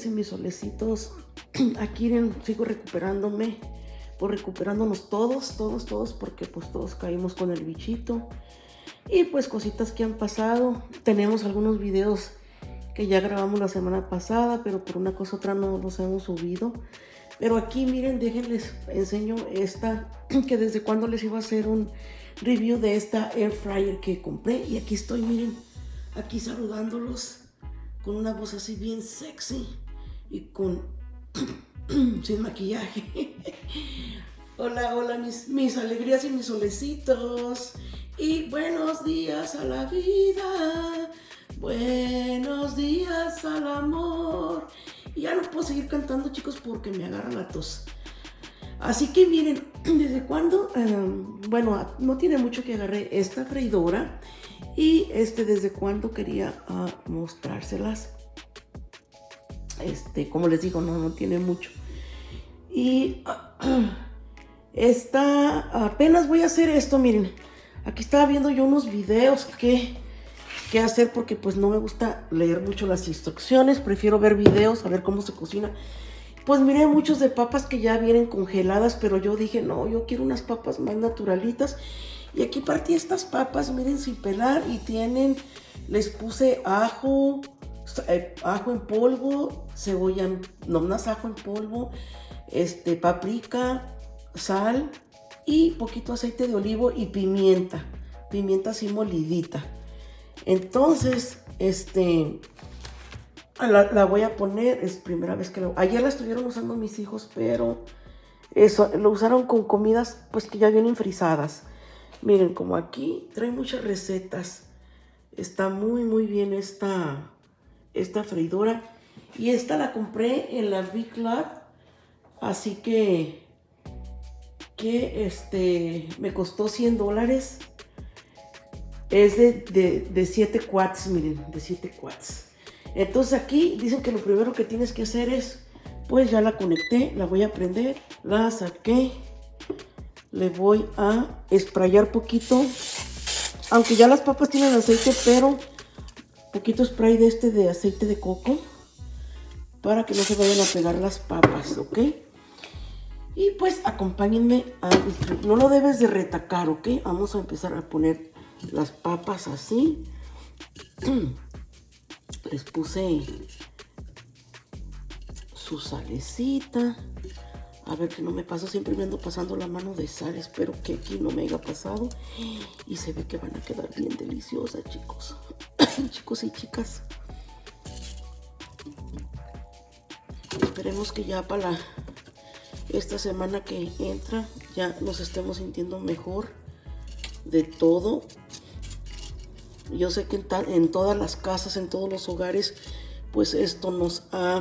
y mis solecitos. Aquí sigo recuperándome, pues recuperándonos todos, porque pues todos caímos con el bichito. Y pues cositas que han pasado. Tenemos algunos videos que ya grabamos la semana pasada, pero por una cosa u otra no los hemos subido. Pero aquí miren, déjenles enseño esta, que desde cuando les iba a hacer un review de esta air fryer que compré. Y aquí estoy, miren, aquí saludándolos con una voz así bien sexy y con sin maquillaje. Hola, mis alegrías y mis solecitos. Y buenos días a la vida, buenos días al amor. Y ya no puedo seguir cantando, chicos, porque me agarra la tos. Así que miren, ¿desde cuándo? Bueno, no tiene mucho que agarré esta freidora. Y desde cuándo quería mostrárselas. Como les digo, no tiene mucho. Y apenas voy a hacer esto, miren. Aquí estaba viendo yo unos videos que hacer, porque pues no me gusta leer mucho las instrucciones. Prefiero ver videos, a ver cómo se cocina. Pues miré muchos de papas que ya vienen congeladas, pero yo dije, no, yo quiero unas papas más naturalitas. Y aquí partí estas papas, miren, sin pelar, y les puse ajo en polvo, cebolla, no más ajo en polvo, paprika, sal y poquito aceite de olivo y pimienta así molidita. Entonces, la voy a poner, es primera vez que ayer la estuvieron usando mis hijos, pero lo usaron con comidas pues que ya vienen frisadas. Miren, como aquí trae muchas recetas. Está muy bien esta freidora. Y esta la compré en la Big Lots. Así que me costó $100. Es de 7 watts, miren, de 7 watts. Entonces aquí dicen que lo primero que tienes que hacer es, pues ya la conecté, la voy a prender, la saqué. Le voy a sprayar poquito, aunque ya las papas tienen aceite, pero poquito spray de aceite de coco para que no se vayan a pegar las papas, ¿ok? Y pues acompáñenme no lo debes de retacar, ¿ok? Vamos a empezar a poner las papas así. Les puse su salecita. A ver que no me paso, siempre me ando pasando la mano de sal. Espero que aquí no me haya pasado. Y se ve que van a quedar bien deliciosas, chicos. Chicos y chicas. Esperemos que ya para esta semana que entra ya nos estemos sintiendo mejor de todo. Yo sé que en todas las casas, en todos los hogares, pues esto nos ha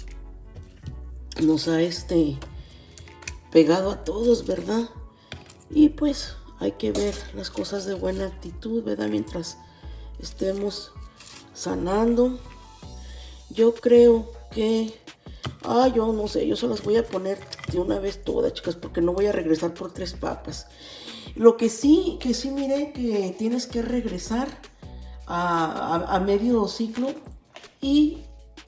pegado a todos, ¿verdad? Y pues hay que ver las cosas de buena actitud, ¿verdad? Mientras estemos sanando. Yo creo que yo no sé, yo se las voy a poner de una vez todas, chicas, porque no voy a regresar por 3 papas. Lo que sí miré que tienes que regresar a medio ciclo y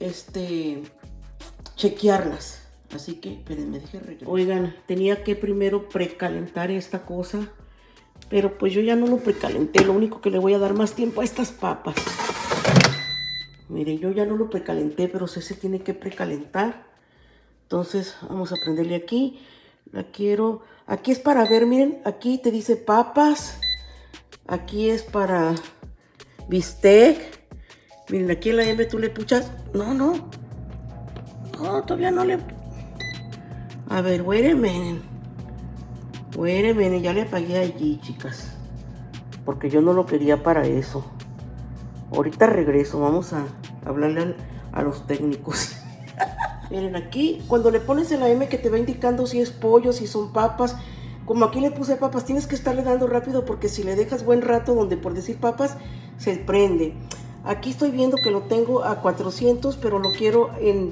chequearlas. Así que, espérenme, dejé regresar. Oigan, tenía que primero precalentar esta cosa, pero pues yo ya no lo precalenté. Lo único que le voy a dar más tiempo a estas papas. Miren, yo ya no lo precalenté, pero se tiene que precalentar. Entonces, vamos a prenderle aquí. Aquí es para ver, miren, aquí te dice papas. Aquí es para bistec. Miren, aquí en la M tú le puchas. No, todavía no le... A ver, wait a minute, ya le apagué allí, chicas, porque yo no lo quería para eso. Ahorita regreso, vamos a hablarle a los técnicos. Miren, aquí, cuando le pones en la M que te va indicando si es pollo, si son papas. Como aquí le puse papas, tienes que estarle dando rápido, porque si le dejas buen rato, donde por decir papas, se prende. Aquí estoy viendo que lo tengo a 400, pero lo quiero en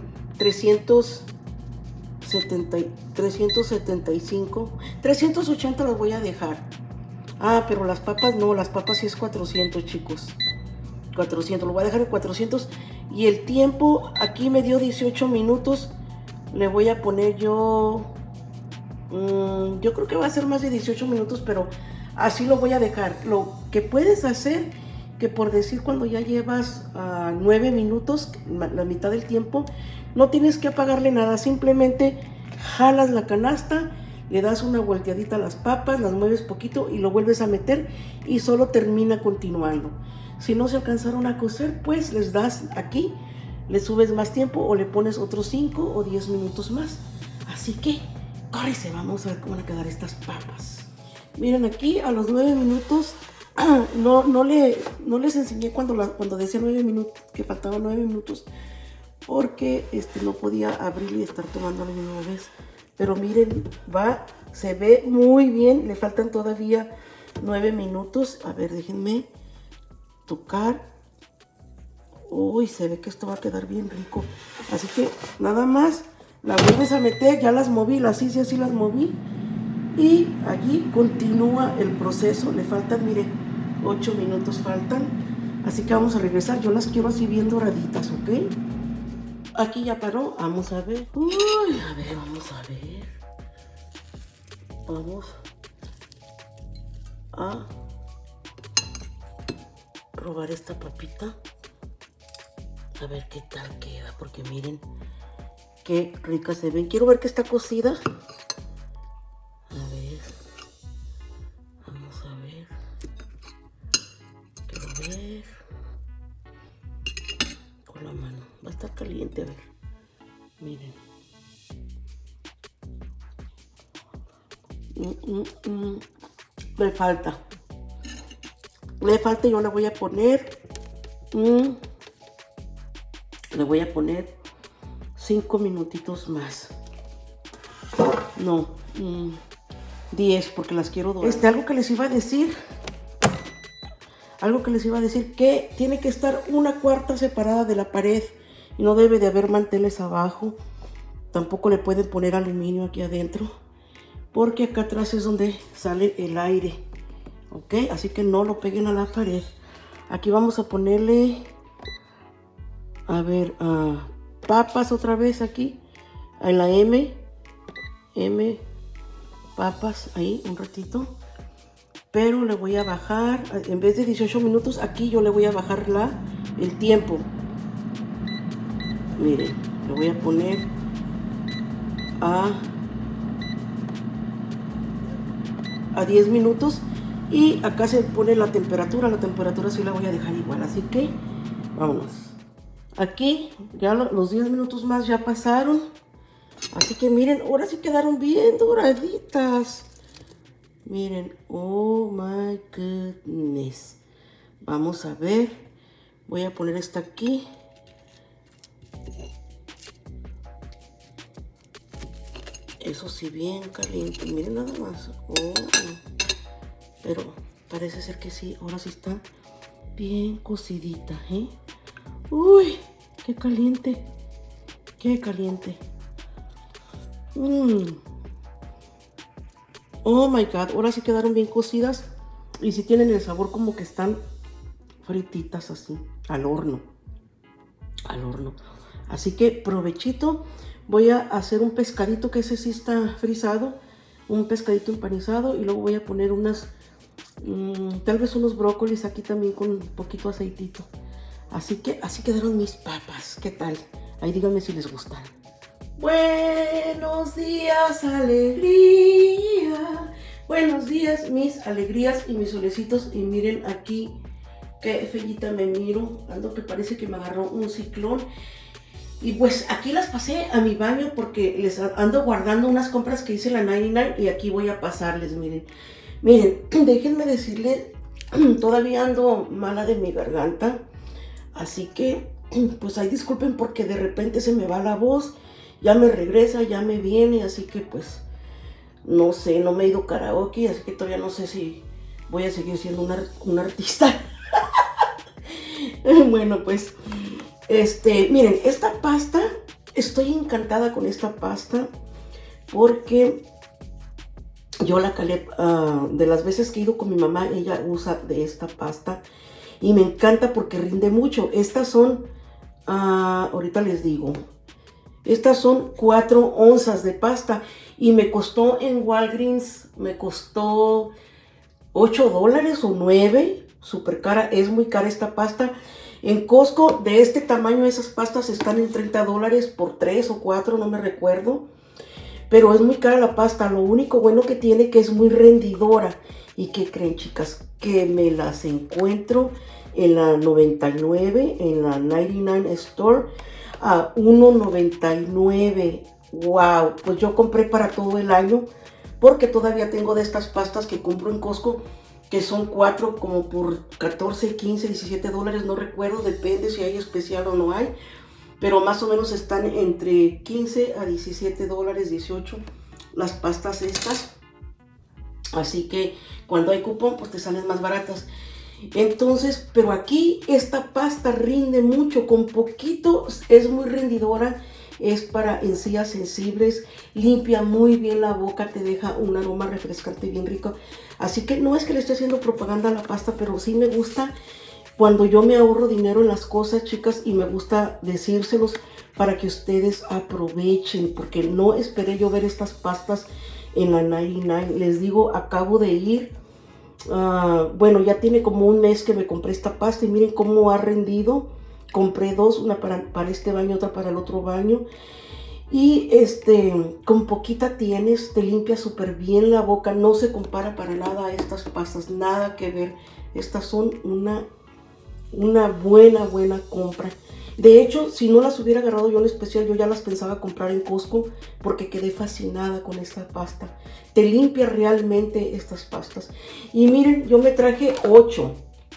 375, 380 las voy a dejar. Pero las papas no, las papas sí es 400, chicos. 400, lo voy a dejar en 400 Y el tiempo aquí me dio 18 minutos. Le voy a poner yo creo que va a ser más de 18 minutos, pero así lo voy a dejar. Lo que puedes hacer, que por decir cuando ya llevas 9 minutos, la mitad del tiempo, no tienes que apagarle nada, simplemente jalas la canasta, le das una volteadita a las papas, las mueves poquito y lo vuelves a meter y solo termina continuando. Si no se alcanzaron a cocer, pues les das aquí, le subes más tiempo o le pones otros 5 o 10 minutos más. Así que córrese, vamos a ver cómo van a quedar estas papas. Miren aquí a los 9 minutos, no les enseñé cuando decía 9 minutos, que faltaban 9 minutos, porque no podía abrir y estar tomando a la misma vez. Pero miren, se ve muy bien, le faltan todavía 9 minutos. A ver, déjenme tocar. Uy, se ve que esto va a quedar bien rico. Así que nada más la vuelves a meter, ya las moví, así las moví. Y allí continúa el proceso. Le faltan, mire, 8 minutos faltan. Así que vamos a regresar. Yo las quiero así bien doraditas, ¿ok? Aquí ya paró. Vamos a ver. Uy, a ver, vamos a ver. Vamos a probar esta papita. A ver qué tal queda. Porque miren qué ricas se ven. Quiero ver que está cocida. A ver. Vamos a ver. Quiero ver. Con la mano. Va a estar caliente, a ver. Miren. Le falta. Yo le voy a poner. Le voy a poner 5 minutitos más. No, 10 porque las quiero dorar. Algo que les iba a decir. Que tiene que estar 1/4 separada de la pared y no debe de haber manteles abajo. Tampoco le pueden poner aluminio aquí adentro porque acá atrás es donde sale el aire. Ok, así que no lo peguen a la pared. Aquí vamos a ponerle, a ver, papas otra vez aquí en la M, papas ahí un ratito. Pero le voy a bajar, en vez de 18 minutos, aquí yo le voy a bajar el tiempo. Miren, le voy a poner a 10 minutos. Y acá se pone la temperatura sí la voy a dejar igual. Así que, vámonos. Aquí, ya los 10 minutos más ya pasaron. Así que miren, ahora sí quedaron bien doraditas. Miren, oh my goodness. Vamos a ver. Voy a poner esta aquí. Eso sí, bien caliente. Miren nada más. Oh. Pero parece ser que sí. Ahora sí está bien cocidita, ¿eh? Uy, qué caliente. Qué caliente. Oh my God, ahora sí quedaron bien cocidas y sí tienen el sabor como que están frititas así, al horno. Así que provechito. Voy a hacer un pescadito que ese sí está frisado, un pescadito empanizado y luego voy a poner tal vez unos brócolis aquí también con un poquito aceitito. Así que así quedaron mis papas. ¿Qué tal? Ahí díganme si les gustan. Buenos días, alegría. Buenos días, mis alegrías y mis solecitos. Y miren aquí qué fellita me miro. Ando que parece que me agarró un ciclón. Y pues aquí las pasé a mi baño porque les ando guardando unas compras que hice en la 99 y aquí voy a pasarles, miren. Miren, déjenme decirles, todavía ando mala de mi garganta. Así que, pues ahí disculpen porque de repente se me va la voz. Ya me regresa, ya me viene, así que pues, no sé, no me he ido karaoke, así que todavía no sé si voy a seguir siendo una artista. Bueno, pues, miren, esta pasta, estoy encantada con esta pasta porque yo la calé, de las veces que he ido con mi mamá, ella usa de esta pasta y me encanta porque rinde mucho. Estas son ahorita les digo. Estas son 4 onzas de pasta y me costó en Walgreens, me costó $8 o 9, súper cara, es muy cara esta pasta. En Costco, de este tamaño, esas pastas están en $30 por 3 o 4, no me recuerdo. Pero es muy cara la pasta, lo único bueno que tiene que es muy rendidora. ¿Y qué creen, chicas? Que me las encuentro en la 99, en la 99 Store, a $1.99. Wow, pues yo compré para todo el año, porque todavía tengo de estas pastas que compro en Costco, que son 4 como por 14, 15, $17, no recuerdo, depende si hay especial o no hay, pero más o menos están entre 15 a $17, 18 las pastas estas. Así que cuando hay cupón, pues te salen más baratas. Entonces, pero aquí esta pasta rinde mucho, con poquito es muy rendidora, es para encías sensibles, limpia muy bien la boca, te deja un aroma refrescante bien rico. Así que no es que le esté haciendo propaganda a la pasta, pero sí me gusta cuando yo me ahorro dinero en las cosas, chicas, y me gusta decírselos para que ustedes aprovechen, porque no esperé yo ver estas pastas en la 99. Les digo, acabo de ir, bueno, ya tiene como un mes que me compré esta pasta y miren cómo ha rendido. Compré dos, una para este baño, otra para el otro baño. Y con poquita tienes, te limpia súper bien la boca, no se compara para nada a estas pastas, nada que ver. Estas son una buena compra. De hecho, si no las hubiera agarrado yo en especial, yo ya las pensaba comprar en Costco, porque quedé fascinada con esta pasta. Te limpia realmente estas pastas. Y miren, yo me traje 8.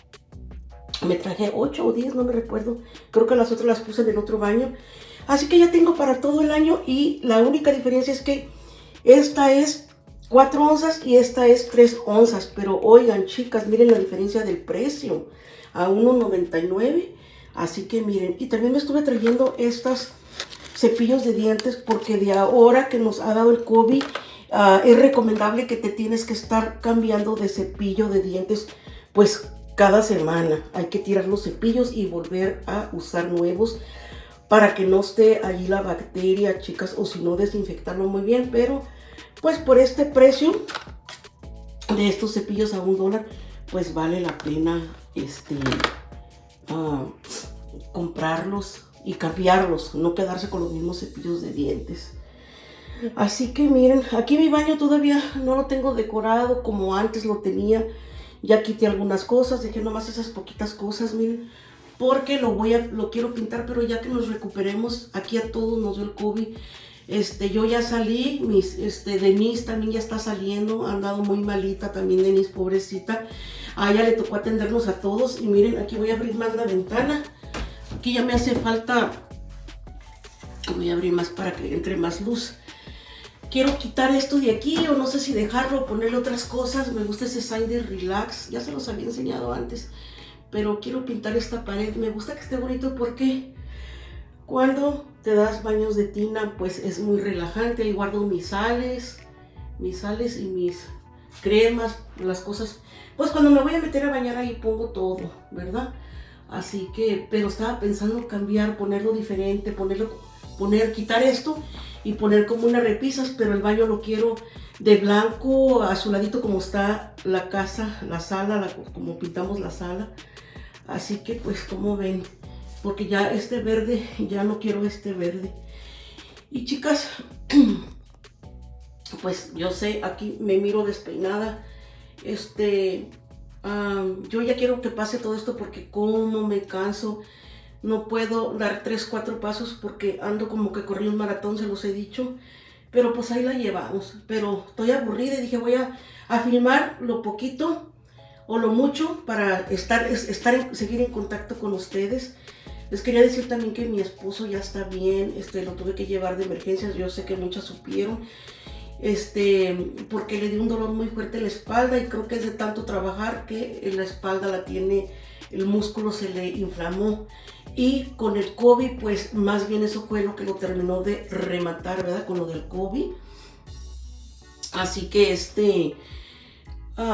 Me traje 8 o 10, no me recuerdo. Creo que las otras las puse en el otro baño. Así que ya tengo para todo el año, y la única diferencia es que esta es 4 onzas y esta es 3 onzas. Pero oigan, chicas, miren la diferencia del precio, a $1.99. Así que miren, y también me estuve trayendo estos cepillos de dientes, porque de ahora que nos ha dado el COVID, es recomendable que te tienes que estar cambiando de cepillo de dientes, pues cada semana. Hay que tirar los cepillos y volver a usar nuevos para que no esté allí la bacteria, chicas, o si no, desinfectarlo muy bien. Pero pues por este precio de estos cepillos a $1, pues vale la pena comprarlos y cambiarlos, no quedarse con los mismos cepillos de dientes. Así que miren, aquí mi baño todavía no lo tengo decorado como antes lo tenía. Ya quité algunas cosas, dejé nomás esas poquitas cosas, miren, porque lo quiero pintar, pero ya que nos recuperemos, aquí a todos nos dio el COVID. Yo ya salí, Denise también ya está saliendo, ha andado muy malita también Denise, pobrecita. A ella le tocó atendernos a todos. Y miren, aquí voy a abrir más la ventana. Aquí ya me hace falta, voy a abrir más para que entre más luz. Quiero quitar esto de aquí, o no sé si dejarlo o ponerle otras cosas. Me gusta ese sign de relax, ya se los había enseñado antes, pero quiero pintar esta pared. Me gusta que esté bonito porque cuando te das baños de tina, pues es muy relajante. Ahí guardo mis sales y mis cremas, las cosas. Pues cuando me voy a meter a bañar ahí pongo todo, ¿verdad? Así que, pero estaba pensando cambiar, ponerlo diferente, quitar esto y poner como unas repisas, pero el baño lo quiero de blanco, azuladito, como está la casa, la sala, como pintamos la sala. Así que pues, como ven, porque ya este verde, ya no quiero este verde. Y chicas, pues yo sé, aquí me miro despeinada. Yo ya quiero que pase todo esto, porque como me canso. No puedo dar 3, 4 pasos porque ando como que corrí un maratón, se los he dicho. Pero pues ahí la llevamos. Pero estoy aburrida y dije, voy a filmar lo poquito o lo mucho para seguir en contacto con ustedes. Les quería decir también que mi esposo ya está bien. Lo tuve que llevar de emergencias. Yo sé que muchas supieron. Porque le dio un dolor muy fuerte en la espalda, y creo que es de tanto trabajar que en la espalda el músculo se le inflamó, y con el COVID pues más bien eso fue lo que lo terminó de rematar, ¿verdad? Con lo del COVID. Así que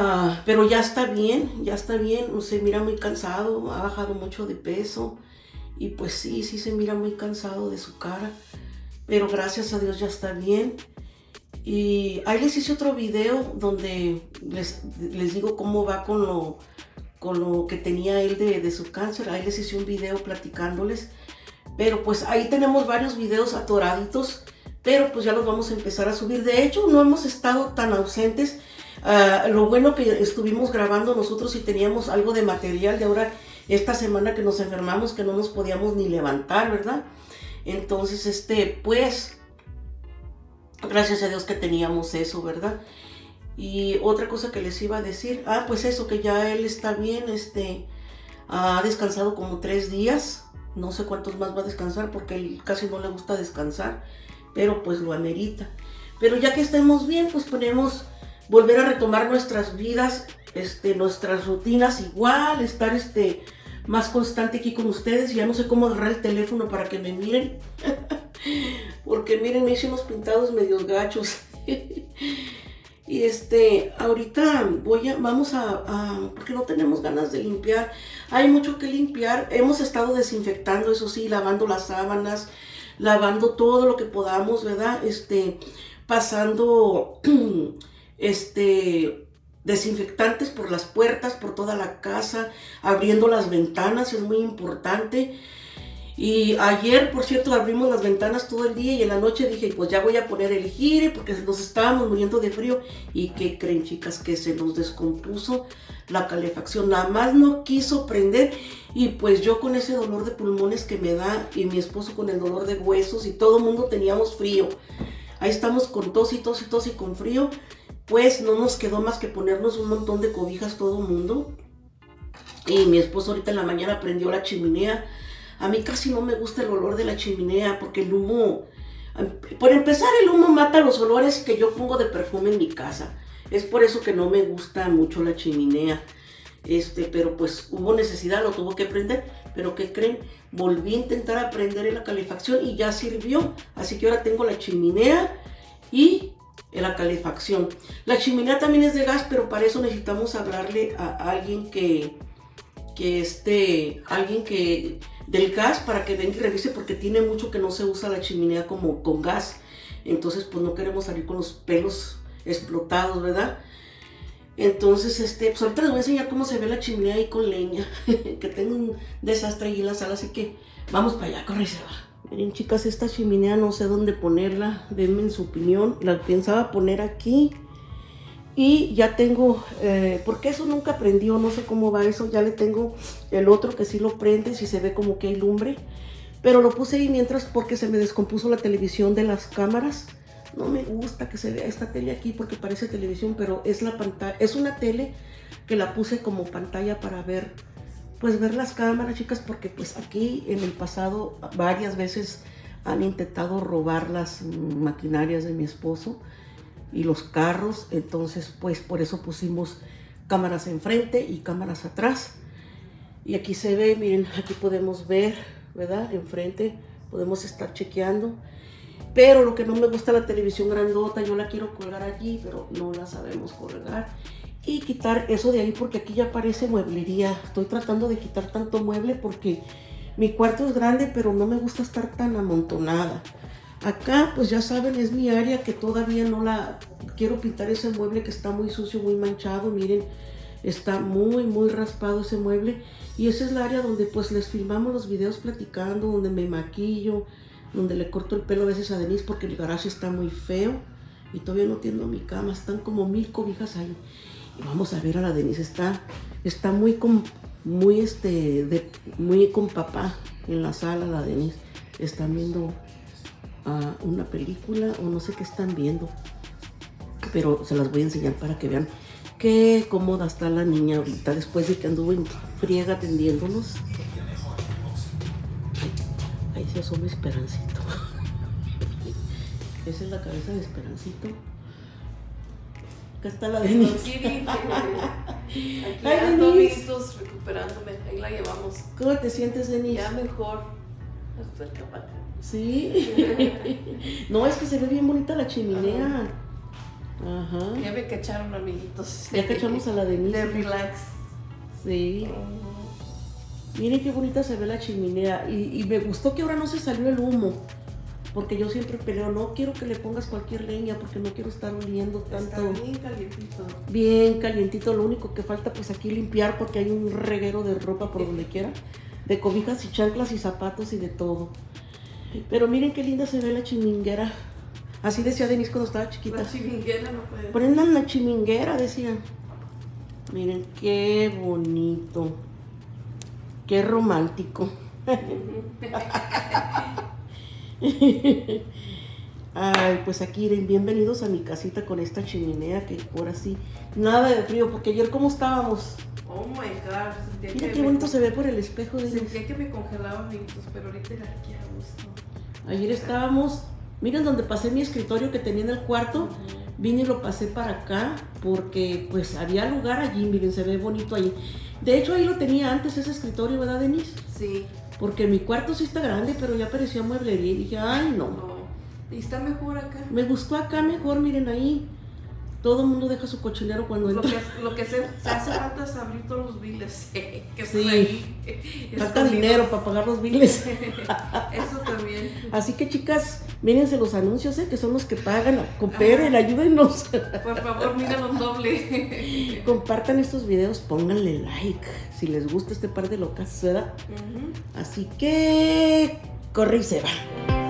pero ya está bien, se mira muy cansado, ha bajado mucho de peso, y pues sí se mira muy cansado de su cara, pero gracias a Dios ya está bien. Y ahí les hice otro video donde les digo cómo va con lo que tenía él de su cáncer. Ahí les hice un video platicándoles, pero pues ahí tenemos varios videos atoraditos, pero pues ya los vamos a empezar a subir. De hecho, no hemos estado tan ausentes. Lo bueno que estuvimos grabando nosotros y teníamos algo de material de ahora, esta semana que nos enfermamos, que no nos podíamos ni levantar, ¿verdad? Entonces, pues, gracias a Dios que teníamos eso, ¿verdad? Y otra cosa que les iba a decir, pues eso, que ya él está bien, ha descansado como 3 días, no sé cuántos más va a descansar porque él casi no le gusta descansar, pero pues lo amerita. Pero ya que estemos bien, pues podemos volver a retomar nuestras vidas, nuestras rutinas igual, estar más constante aquí con ustedes. Ya no sé cómo agarrar el teléfono para que me miren, porque miren, me hice unos pintados medios gachos. Y ahorita vamos a, porque no tenemos ganas de limpiar, hay mucho que limpiar. Hemos estado desinfectando, eso sí, lavando las sábanas, lavando todo lo que podamos, ¿verdad? Pasando, desinfectantes por las puertas, por toda la casa, abriendo las ventanas, es muy importante. Y ayer, por cierto, abrimos las ventanas todo el día y en la noche dije, pues ya voy a poner el gire porque nos estábamos muriendo de frío. ¿Y qué creen, chicas? Que se nos descompuso la calefacción, nada más no quiso prender. Y pues yo con ese dolor de pulmones que me da y mi esposo con el dolor de huesos y todo el mundo teníamos frío. Ahí estamos con tos y tos y tos y con frío. Pues no nos quedó más que ponernos un montón de cobijas todo el mundo. Y mi esposo ahorita en la mañana prendió la chimenea. A mí casi no me gusta el olor de la chimenea porque el humo, por empezar, el humo mata los olores que yo pongo de perfume en mi casa. Es por eso que no me gusta mucho la chimenea. Pero pues hubo necesidad, lo tuvo que prender. Pero ¿qué creen? Volví a intentar aprender en la calefacción y ya sirvió. Así que ahora tengo la chimenea y la calefacción. La chimenea también es de gas, pero para eso necesitamos hablarle a alguien del gas para que venga y revise, porque tiene mucho que no se usa la chimenea como con gas. Entonces pues no queremos salir con los pelos explotados, ¿verdad? Entonces pues ahorita les voy a enseñar cómo se ve la chimenea ahí con leña. Que tengo un desastre ahí en la sala, así que vamos para allá, corre y se va. Miren, chicas, esta chimenea no sé dónde ponerla, denme en su opinión. La pensaba poner aquí y ya tengo, porque eso nunca prendió, no sé cómo va eso. Ya le tengo el otro que sí lo prende, si se ve como que hay lumbre, pero lo puse ahí mientras porque se me descompuso la televisión de las cámaras. No me gusta que se vea esta tele aquí porque parece televisión, pero es la pantalla, es una tele que la puse como pantalla para ver, pues ver las cámaras, chicas, porque pues aquí en el pasado varias veces han intentado robar las maquinarias de mi esposo y los carros. Entonces pues por eso pusimos cámaras enfrente y cámaras atrás. Y aquí se ve, miren, aquí podemos ver, ¿verdad? Enfrente podemos estar chequeando. Pero lo que no me gusta, la televisión grandota, yo la quiero colgar allí, pero no la sabemos colgar. Y quitar eso de ahí porque aquí ya parece mueblería. Estoy tratando de quitar tanto mueble porque mi cuarto es grande, pero no me gusta estar tan amontonada. Acá, pues ya saben, es mi área que todavía no la quiero pintar, ese mueble que está muy sucio, muy manchado. Miren, está muy raspado ese mueble. Y esa es la área donde pues les filmamos los videos platicando, donde me maquillo, donde le corto el pelo a veces a Denise porque el garaje está muy feo. Y todavía no tiendo mi cama, están como 1000 cobijas ahí. Y vamos a ver a la Denise, está muy con papá en la sala. La Denise están viendo una película o no sé qué están viendo, pero se las voy a enseñar para que vean qué cómoda está la niña ahorita después de que anduvo en friega atendiéndonos. Ahí se asoma Esperancito. Esa es la cabeza de Esperancito. Acá está la Denise. Aquí ando, amiguitos, recuperándome. Ahí la llevamos. ¿Cómo te sientes, Denise? Ya mejor. Capaz. Sí. No, es que se ve bien bonita la chimenea. Ajá. Ya me cacharon, amiguitos. Ya cachamos a la Denise. De relax. Sí. Miren qué bonita se ve la chimenea. Y me gustó que ahora no se salió el humo. Porque yo siempre peleo, no quiero que le pongas cualquier leña porque no quiero estar oliendo tanto. Está bien calientito. Bien calientito, lo único que falta pues aquí limpiar porque hay un reguero de ropa por donde quiera. De cobijas y chanclas y zapatos y de todo. Pero miren qué linda se ve la chiminguera. Así decía Denise cuando estaba chiquita. La chiminguera no puede. Prendan la chiminguera, decía. Miren qué bonito. Qué romántico. Ay, pues aquí bienvenidos a mi casita con esta chimenea que por así nada de frío, porque ayer cómo estábamos. Oh my god, Mira qué bonito se ve por el espejo de sentía que me congelaba, amiguitos, pero ahorita era aquí a gusto. Ayer estábamos, miren donde pasé mi escritorio que tenía en el cuarto, vine y lo pasé para acá porque pues había lugar allí, miren, se ve bonito ahí. De hecho ahí lo tenía antes ese escritorio, ¿verdad, Denise? Sí. Porque mi cuarto sí está grande, pero ya parecía mueblería y dije, ay no. ¿Y está mejor acá? Me gustó acá mejor, miren ahí. Todo el mundo deja su cochinero cuando entra. Lo que se hace falta es abrir todos los biles que están Sí, ahí. falta dinero para pagar los biles. Eso también. Así que chicas, mírense los anuncios, que son los que pagan. Cooperen, ayúdennos. Por favor, mírenlo doble. Compartan estos videos, pónganle like si les gusta este par de locas, ¿verdad? Así que corre y se va.